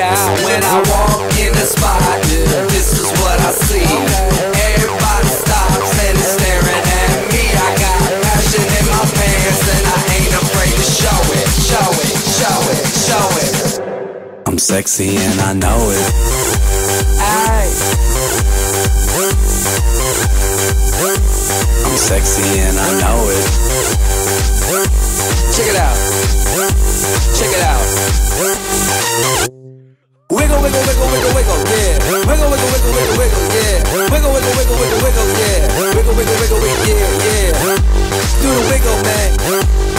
out. When I walk in the spot, this is what I see. Everybody stops and is staring at me. I got passion in my pants and I ain't afraid to show it, show it, show it, show it. I'm sexy and I know it. Aye. I'm sexy and I know it. Check it out. Check it out. Wiggle, wiggle, wiggle, wiggle, wiggle, yeah. Wiggle, wiggle, wiggle, wiggle, wiggle, yeah. Wiggle, wiggle, wiggle, wiggle, wiggle, yeah. Wiggle, wiggle, wiggle, wiggle, yeah, yeah. Do the wiggle, man.